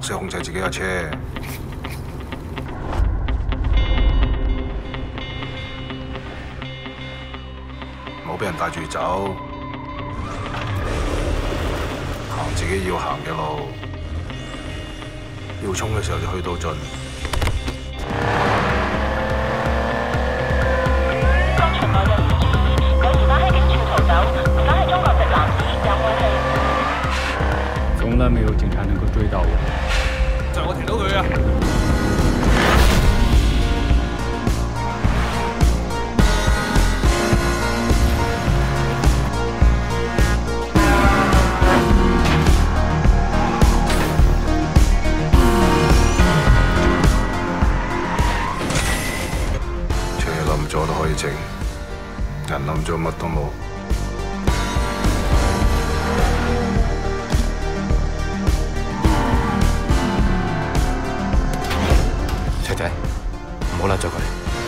識控制自己架車，唔好俾人帶住走，行自己要行嘅路，要衝嘅時候就去到盡。 各巡邏人士注意，有疑犯喺警署逃走，疑犯係中國籍男子，有武器。 從來沒有警察能夠追到我。 就係我停到佢啊！ 車冧咗都可以整，人冧咗乜都冇。 仔仔，唔好拉咗佢。